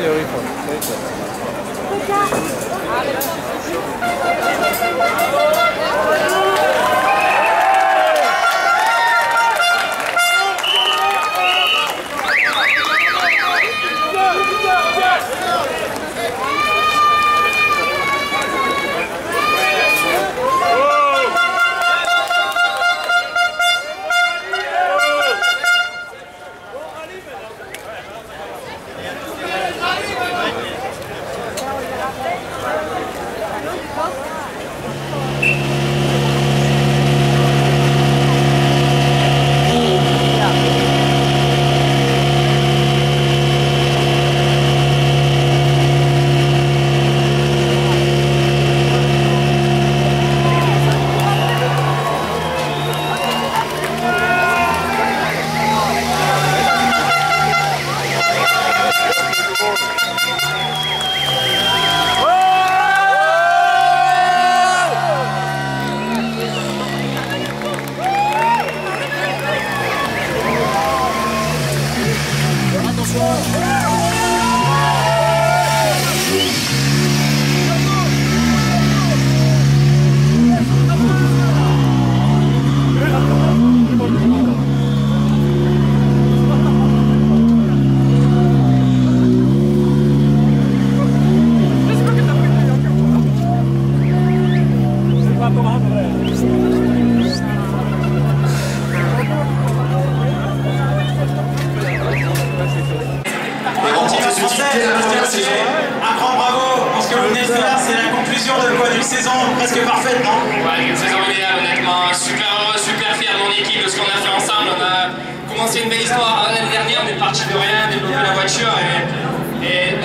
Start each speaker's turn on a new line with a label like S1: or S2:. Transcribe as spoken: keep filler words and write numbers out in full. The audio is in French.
S1: io ricordo.
S2: Un grand bravo pour ce que vous venez de faire, c'est la conclusion de quoi, d'une saison presque parfaite, non?
S3: Ouais, une saison idéale, honnêtement. Super heureux, super fier de mon équipe, de ce qu'on a fait ensemble. On a commencé une belle histoire l'année dernière, on est parti de rien, développer la voiture et, et